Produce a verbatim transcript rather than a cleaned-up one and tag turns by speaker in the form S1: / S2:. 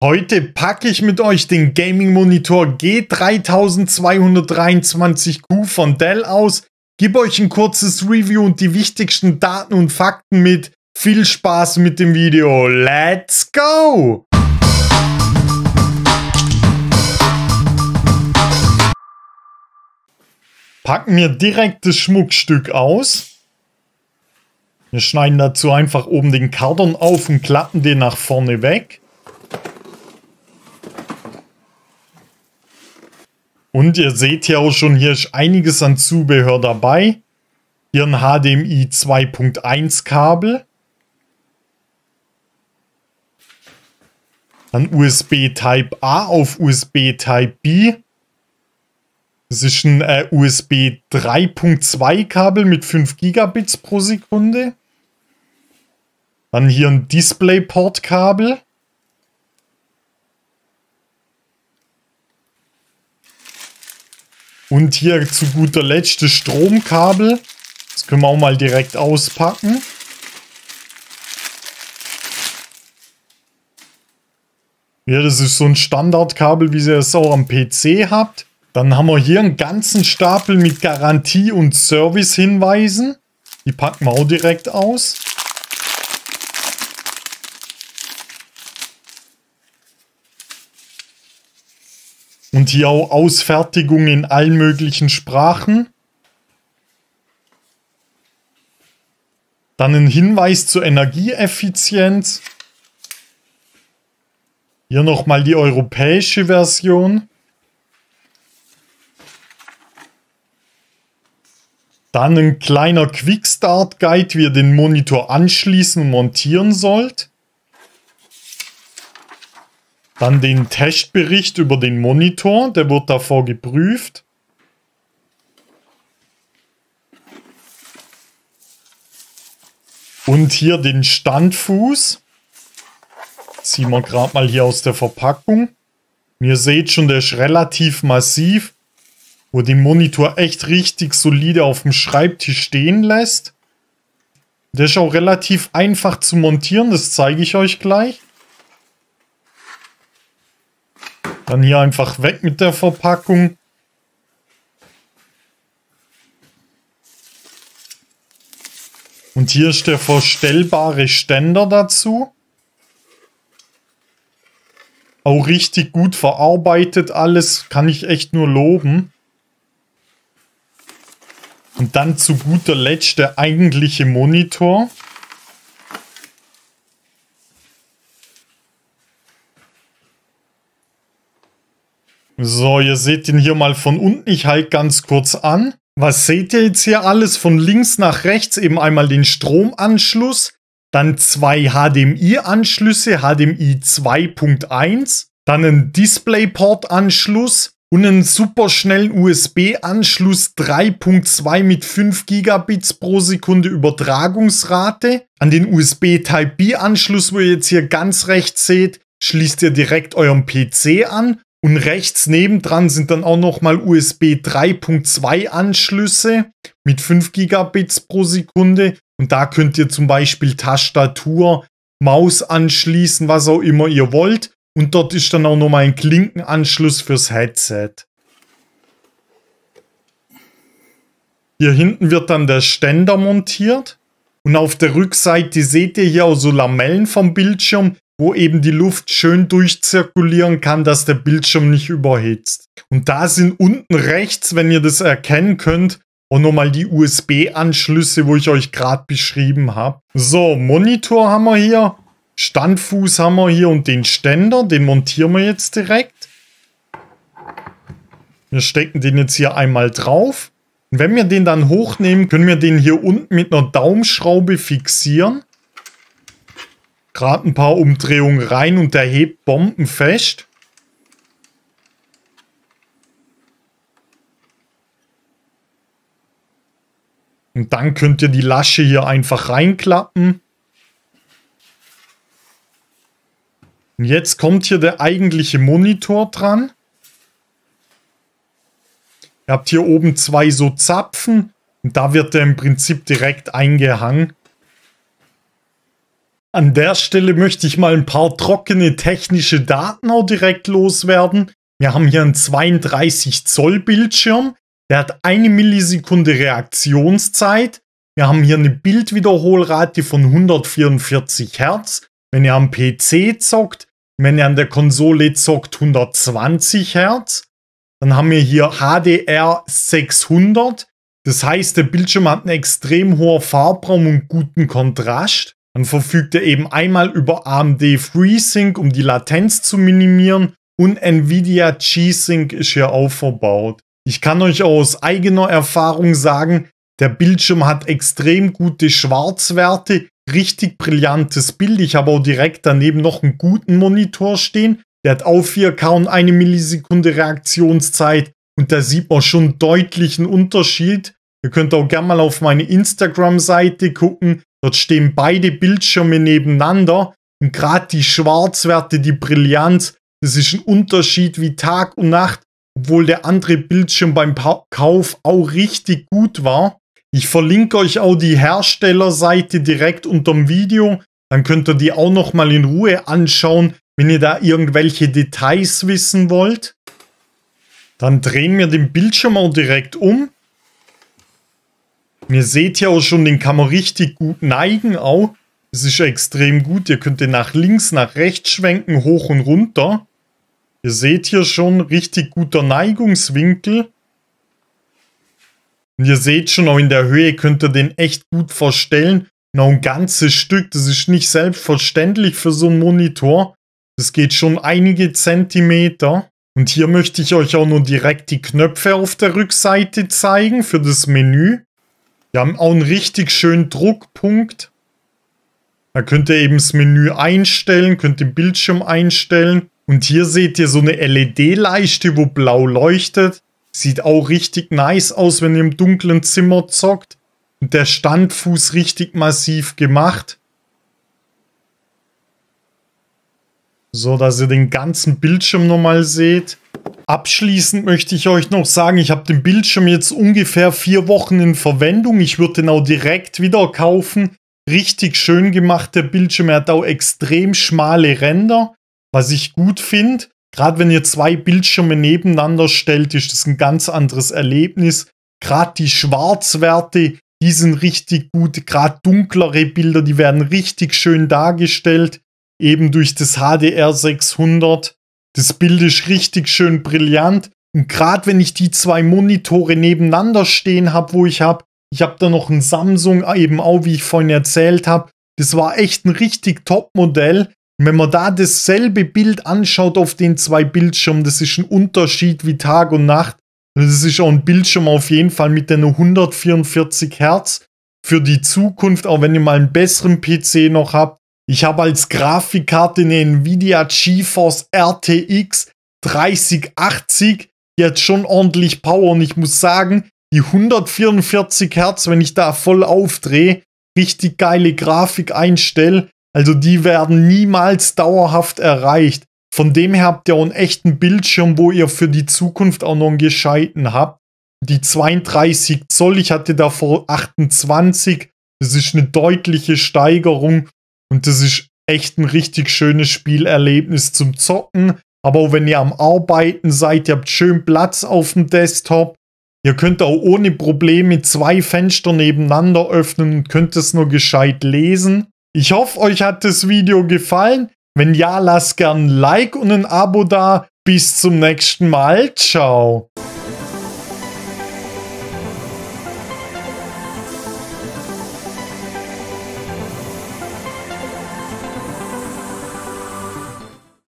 S1: Heute packe ich mit euch den Gaming-Monitor G dreitausendzweihundertdreiundzwanzig Q von Dell aus, gebe euch ein kurzes Review und die wichtigsten Daten und Fakten mit. Viel Spaß mit dem Video. Let's go! Packen wir direkt das Schmuckstück aus. Wir schneiden dazu einfach oben den Karton auf und klappen den nach vorne weg. Und ihr seht ja auch schon, hier ist einiges an Zubehör dabei. Hier ein H D M I zwei Punkt eins Kabel. Dann U S B Type A auf U S B Type B. Das ist ein äh, U S B drei Punkt zwei Kabel mit fünf Gigabits pro Sekunde. Dann hier ein DisplayPort-Kabel. Und hier zu guter Letzt das Stromkabel. Das können wir auch mal direkt auspacken. Ja, das ist so ein Standardkabel, wie ihr es auch am P C habt. Dann haben wir hier einen ganzen Stapel mit Garantie- und Service-Hinweisen. Die packen wir auch direkt aus. Und hier auch Ausfertigung in allen möglichen Sprachen. Dann ein Hinweis zur Energieeffizienz. Hier nochmal die europäische Version. Dann ein kleiner Quick-Start-Guide, wie ihr den Monitor anschließen und montieren sollt. Dann den Testbericht über den Monitor, der wird davor geprüft. Und hier den Standfuß. Das ziehen wir gerade mal hier aus der Verpackung. Und ihr seht schon, der ist relativ massiv, wo den Monitor echt richtig solide auf dem Schreibtisch stehen lässt. Der ist auch relativ einfach zu montieren, das zeige ich euch gleich. Dann hier einfach weg mit der Verpackung. Und hier ist der verstellbare Ständer dazu. Auch richtig gut verarbeitet alles, kann ich echt nur loben. Und dann zu guter Letzt der eigentliche Monitor. So, ihr seht ihn hier mal von unten. Ich halte ganz kurz an. Was seht ihr jetzt hier alles? Von links nach rechts eben einmal den Stromanschluss. Dann zwei H D M I-Anschlüsse, H D M I zwei Punkt eins. Dann ein DisplayPort-Anschluss. Und einen superschnellen U S B-Anschluss drei Punkt zwei mit fünf Gigabits pro Sekunde Übertragungsrate. An den U S B Type B-Anschluss, wo ihr jetzt hier ganz rechts seht, schließt ihr direkt euren P C an. Und rechts nebendran sind dann auch nochmal U S B drei Punkt zwei Anschlüsse mit fünf Gigabits pro Sekunde. Und da könnt ihr zum Beispiel Tastatur, Maus anschließen, was auch immer ihr wollt. Und dort ist dann auch nochmal ein Klinkenanschluss fürs Headset. Hier hinten wird dann der Ständer montiert. Und auf der Rückseite seht ihr hier auch so Lamellen vom Bildschirm, wo eben die Luft schön durchzirkulieren kann, dass der Bildschirm nicht überhitzt. Und da sind unten rechts, wenn ihr das erkennen könnt, auch nochmal die U S B-Anschlüsse, wo ich euch gerade beschrieben habe. So, Monitor haben wir hier. Standfuß haben wir hier und den Ständer, den montieren wir jetzt direkt. Wir stecken den jetzt hier einmal drauf. Und wenn wir den dann hochnehmen, können wir den hier unten mit einer Daumenschraube fixieren. Gerade ein paar Umdrehungen rein und der hebt bombenfest. Und dann könnt ihr die Lasche hier einfach reinklappen. Und jetzt kommt hier der eigentliche Monitor dran. Ihr habt hier oben zwei so Zapfen und da wird er im Prinzip direkt eingehangen. An der Stelle möchte ich mal ein paar trockene technische Daten auch direkt loswerden. Wir haben hier einen zweiunddreißig Zoll Bildschirm. Der hat eine Millisekunde Reaktionszeit. Wir haben hier eine Bildwiederholrate von hundertvierundvierzig Hertz. Wenn ihr am P C zockt, wenn ihr an der Konsole zockt, hundertzwanzig Hertz. Dann haben wir hier H D R sechshundert. Das heißt, der Bildschirm hat einen extrem hohen Farbraum und guten Kontrast. Dann verfügt er eben einmal über A M D FreeSync, um die Latenz zu minimieren. Und Nvidia G-Sync ist hier auch verbaut. Ich kann euch auch aus eigener Erfahrung sagen, der Bildschirm hat extrem gute Schwarzwerte, richtig brillantes Bild. Ich habe auch direkt daneben noch einen guten Monitor stehen. Der hat auch vier K und eine Millisekunde Reaktionszeit. Und da sieht man schon deutlichen Unterschied. Ihr könnt auch gerne mal auf meine Instagram-Seite gucken. Dort stehen beide Bildschirme nebeneinander. Und gerade die Schwarzwerte, die Brillanz, das ist ein Unterschied wie Tag und Nacht. Obwohl der andere Bildschirm beim Kauf auch richtig gut war. Ich verlinke euch auch die Herstellerseite direkt unter dem Video. Dann könnt ihr die auch nochmal in Ruhe anschauen, wenn ihr da irgendwelche Details wissen wollt. Dann drehen wir den Bildschirm auch direkt um. Und ihr seht ja auch schon, den kann man richtig gut neigen auch. Das ist extrem gut. Ihr könnt den nach links, nach rechts schwenken, hoch und runter. Ihr seht hier schon, richtig guter Neigungswinkel. Und ihr seht schon, auch in der Höhe könnt ihr den echt gut verstellen. Noch ein ganzes Stück, das ist nicht selbstverständlich für so einen Monitor. Das geht schon einige Zentimeter. Und hier möchte ich euch auch nur direkt die Knöpfe auf der Rückseite zeigen für das Menü. Wir haben auch einen richtig schönen Druckpunkt. Da könnt ihr eben das Menü einstellen, könnt den Bildschirm einstellen. Und hier seht ihr so eine L E D-Leiste, wo blau leuchtet. Sieht auch richtig nice aus, wenn ihr im dunklen Zimmer zockt. Und der Standfuß richtig massiv gemacht. So, dass ihr den ganzen Bildschirm nochmal seht. Abschließend möchte ich euch noch sagen, ich habe den Bildschirm jetzt ungefähr vier Wochen in Verwendung. Ich würde den auch direkt wieder kaufen. Richtig schön gemacht, der Bildschirm. Er hat auch extrem schmale Ränder. Was ich gut finde, gerade wenn ihr zwei Bildschirme nebeneinander stellt, ist das ein ganz anderes Erlebnis. Gerade die Schwarzwerte, die sind richtig gut. Gerade dunklere Bilder, die werden richtig schön dargestellt. Eben durch das H D R sechshundert. Das Bild ist richtig schön brillant. Und gerade wenn ich die zwei Monitore nebeneinander stehen habe, wo ich habe, ich habe da noch ein Samsung, eben auch, wie ich vorhin erzählt habe. Das war echt ein richtig Top-Modell. Und wenn man da dasselbe Bild anschaut auf den zwei Bildschirmen, das ist ein Unterschied wie Tag und Nacht. Und das ist auch ein Bildschirm auf jeden Fall mit den hundertvierundvierzig Hertz für die Zukunft, auch wenn ihr mal einen besseren P C noch habt. Ich habe als Grafikkarte eine Nvidia GeForce R T X dreißig achtzig. Die hat schon ordentlich Power und ich muss sagen, die hundertvierundvierzig Hertz, wenn ich da voll aufdrehe, richtig geile Grafik einstelle, also die werden niemals dauerhaft erreicht. Von dem her habt ihr auch einen echten Bildschirm, wo ihr für die Zukunft auch noch einen gescheiten habt. Die zweiunddreißig Zoll, ich hatte davor achtundzwanzig, das ist eine deutliche Steigerung und das ist echt ein richtig schönes Spielerlebnis zum Zocken. Aber auch wenn ihr am Arbeiten seid, ihr habt schön Platz auf dem Desktop. Ihr könnt auch ohne Probleme zwei Fenster nebeneinander öffnen und könnt es nur gescheit lesen. Ich hoffe, euch hat das Video gefallen. Wenn ja, lasst gern ein Like und ein Abo da. Bis zum nächsten Mal. Ciao.